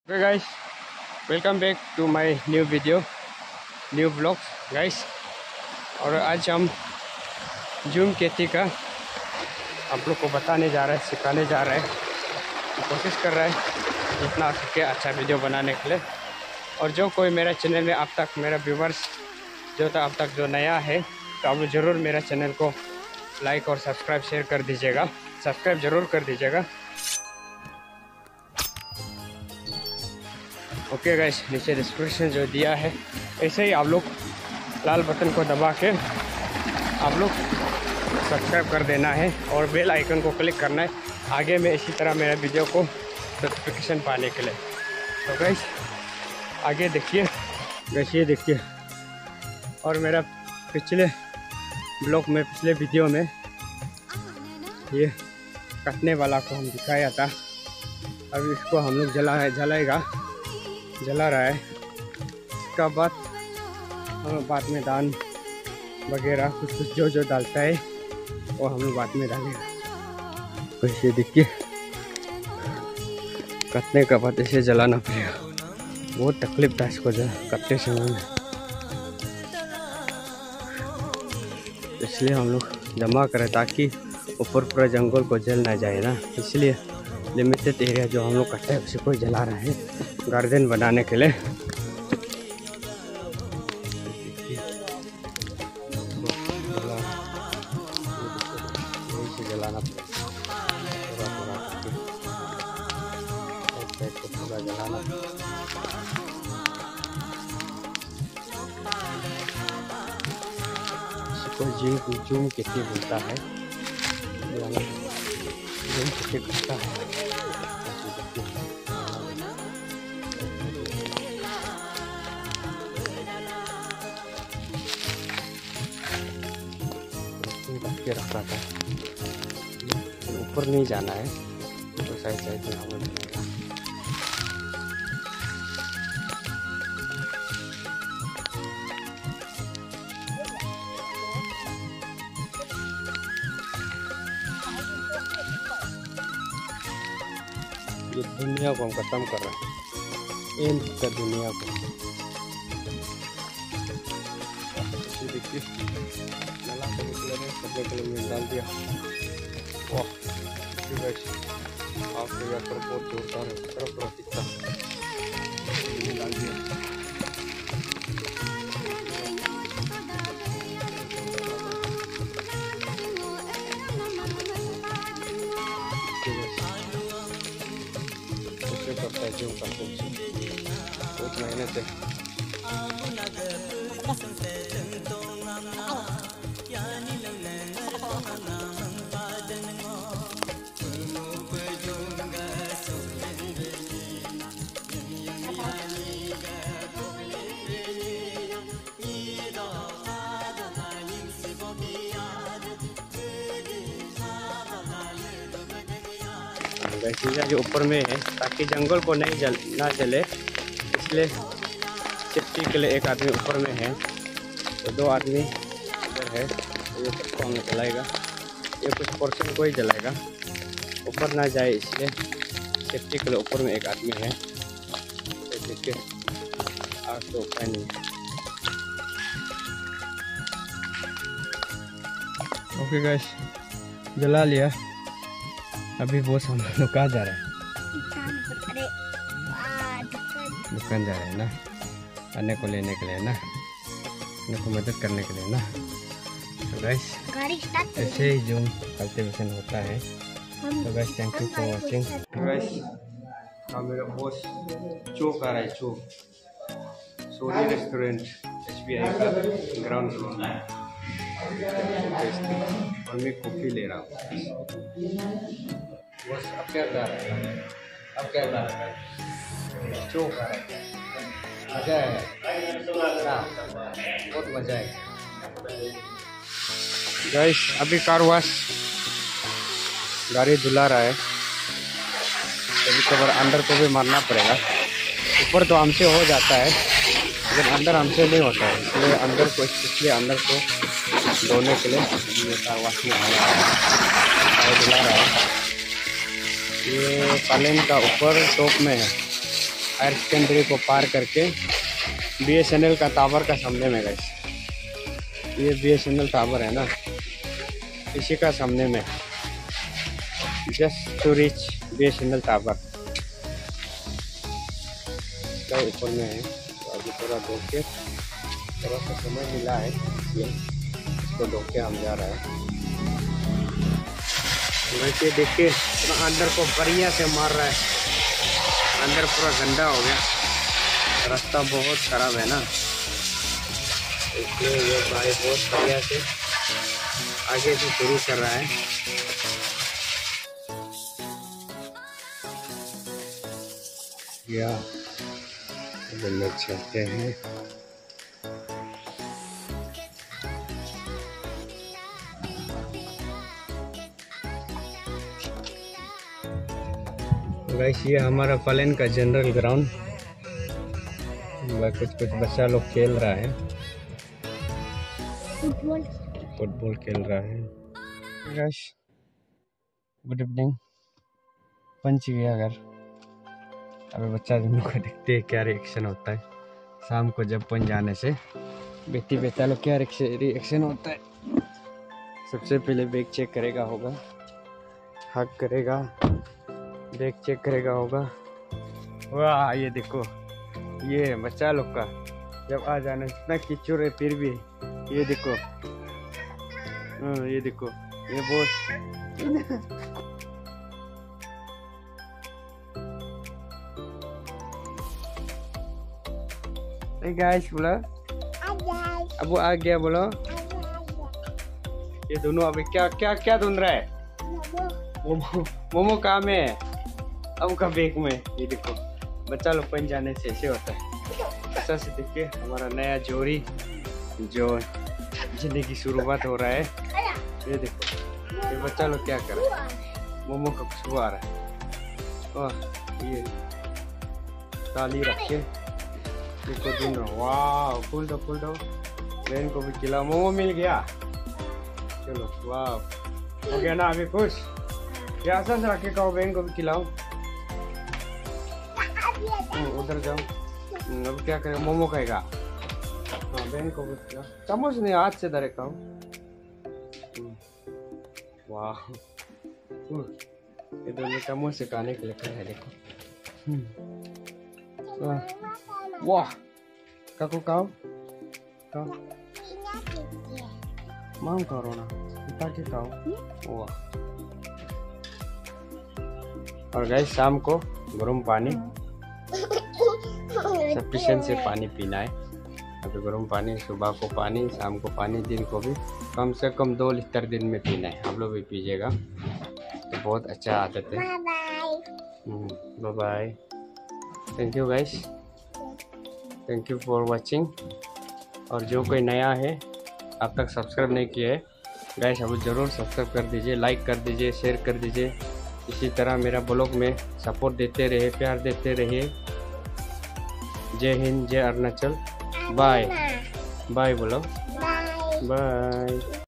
Okay guys, welcome back to my new video, new vlog guys। और आज हम zoom खेती का आप लोग को बताने जा रहे हैं, सिखाने जा रहे हैं। कोशिश कर रहे हैं जितना सके अच्छा वीडियो बनाने के लिए। और जो कोई मेरा चैनल में अब तक मेरा व्यूवर्स जो था अब तक जो नया है तो आप लोग ज़रूर मेरा चैनल को लाइक और सब्सक्राइब शेयर कर दीजिएगा, सब्सक्राइब ज़रूर कर दीजिएगा। ओके गाइस, नीचे डिस्क्रिप्शन जो दिया है ऐसे ही आप लोग लाल बटन को दबा के आप लोग सब्सक्राइब कर देना है और बेल आइकन को क्लिक करना है आगे में इसी तरह मेरा वीडियो को नोटिफिकेशन पाने के लिए। तो गाइस आगे देखिए, गाइस ये देखिए। और मेरा पिछले ब्लॉग में पिछले वीडियो में ये कटने वाला को हम दिखाया था। अब इसको हम लोग जला रहा है। इसका बाद हम बाद में दान वगैरह कुछ जो डालता है वो हम लोग बाद में डालेंगे। ऐसे देखिए कटने का बाद ऐसे जलाना पड़ेगा, बहुत तकलीफ था इसको कटते समय में। इसलिए हम लोग जमा करें ताकि ऊपर पूरा जंगल को जल ना जाए ना, इसलिए लिमिटेड एरिया जो हम लोग कटते हैं उसी को जला रहे हैं गार्डन बनाने के लिए। जलाना पूरा जलाना। इसको जूम खेती बोलता है, जूम खेती करता है। रखा था ऊपर नहीं जाना है तो साइड साइड में हमें मिलेगा। ये दुनिया को हम खत्म कर रहे हैं, एंड का दुनिया को। देखिए नाला को निकले कपड़े के लिए डाल दिया। वाह आपके यहाँ पर बहुत जोरदार है, तरफ दिखता डाल दिया। कैसे करता है जो करते बहुत मेहनत है। चीज़ा जो ऊपर में है ताकि जंगल को नहीं ना जले, इसलिए सेफ्टी के लिए एक आदमी ऊपर में है तो दो आदमी इधर है। तो ये सबको हमें जलाएगा, ये कुछ पोर्शन को ही जलाएगा, ऊपर ना जाए इसलिए सेफ्टी के लिए ऊपर में एक आदमी है। देखिए आग तो ऊपर नहीं है। ओके गाइस, जला लिया। अभी वो हम लोग कहाँ जा रहे हैं? दुकान जा रहे हैं ना, अन्य को लेने के लिए ना, अन्य को मदद करने के लिए ना। तो गाइस ऐसे ही जो कल्टीवेशन होता है। तो guys thank you for watching. Guys मेरा बॉस चौक आ रहा है, चौक सोनी रेस्टोरेंट SBI का ग्राउंड फ्लोर और मैं कॉफ़ी ले रहा हूँ। बस अब क्या कर रहा है, अब क्या कर रहा है? चौक आ रहा है, मज़ा है, बहुत मज़ा है गाइस। अभी कार वॉश गाड़ी धुला रहा है, कभी कभार अंदर को भी मारना पड़ेगा। ऊपर तो हमसे हो जाता है लेकिन अंदर हमसे नहीं होता है, इसलिए अंदर को धोने के लिए कार वॉश में धुला रहा है। ये पालन का ऊपर टॉप में है, हायर सेकेंडरी को पार करके BSNL का टावर का सामने में गाइस, ये BSNL टावर है ना, इसी का सामने में, just to reach BSNL tower का ऊपर में है। तो अभी थोड़ा दौड़ के, थोड़ा सा समय मिला है इसलिए इसको दौड़ के हम जा रहे हैं। वैसे देखिए पूरा अंदर को बढ़िया से मार रहा है, अंदर पूरा गंदा हो गया, रास्ता बहुत खराब है ना, इसलिए ये भाई बहुत बढ़िया से आगे से शुरू कर रहा है। या लोग चलते हैं। गाइस ये हमारा प्लेन का जनरल ग्राउंड, कुछ बच्चा लोग खेल रहा है, फुटबॉल खेल रहा है। गाइस गुड इवनिंग, पंच गया घर। अभी बच्चा दोनों को देखते हैं क्या रिएक्शन होता है शाम को जब पंच जाने से। बेटी बेटा लोग क्या रिएक्शन होता है। सबसे पहले बैग चेक करेगा होगा, हक करेगा, बैग चेक करेगा होगा। वाह ये देखो, ये बच्चा लोग का जब आ जाना, इतना कीचड़ है फिर भी ये देखो, ये देखो ये बहुत गाइस बोला अब वो आ गया, बोलो। ये दोनों अभी क्या क्या क्या ढूंढ रहा है? मोमो कहाँ में है? अब का बैग में। ये देखो बच्चा लोग पन जाने से ऐसे होता है। ऐसा से देखिए हमारा नया जोड़ी जो जिंदगी की शुरुआत हो रहा है। ये देखो ये बच्चा लोग क्या कर रहा है, मोमो का खुशबू आ रहा है। वाह ये ताली रख के इसको ढूंढ रहा। वाह फूल दो बहन को भी खिलाओ, मोमो मिल गया। चलो वाह हो गया ना अभी खुश। क्या से रखे कहो बहन को भी खिलाओ। उधर जाओ, अब क्या करें, मोमो खाएगा। हाँ बहन को भी खिलाओ, चम्मच नहीं हाथ से डायरेक्ट खाओ। वाह ये दोनों चम्मच से खाने के लिए कहा है देखो। वाह काकू खाओ माम करो ना, ताकि खाओ। वाह और गाइस शाम को गर्म पानी सफिशिएंट से पानी पीना है। अभी गर्म पानी, सुबह को पानी, शाम को पानी, दिन को भी कम से कम 2 लीटर दिन में पीना है। आप लोग भी पीजिएगा तो बहुत अच्छा आदत है। Bye bye, thank you guys, thank you for watching. और जो कोई नया है अब तक सब्सक्राइब नहीं किया है गाइस, अब ज़रूर सब्सक्राइब कर दीजिए, लाइक कर दीजिए, शेयर कर दीजिए। इसी तरह मेरा ब्लॉग में सपोर्ट देते रहिए, प्यार देते रहिए। जय हिंद, जय अरुणाचल। बाय बाय बोलो, बाय।